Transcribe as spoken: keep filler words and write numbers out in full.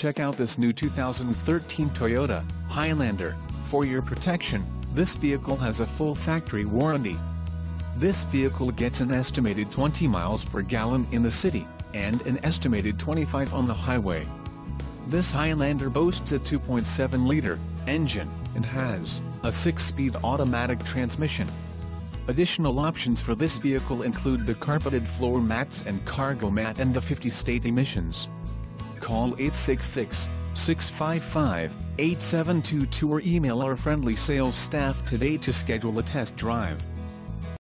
Check out this new two thousand thirteen Toyota Highlander. For your protection, this vehicle has a full factory warranty. This vehicle gets an estimated twenty miles per gallon in the city, and an estimated twenty-five on the highway. This Highlander boasts a two point seven liter engine, and has a six-speed automatic transmission. Additional options for this vehicle include the carpeted floor mats and cargo mat and the fifty state emissions. Call eight six six, six five five, eight seven two two or email our friendly sales staff today to schedule a test drive.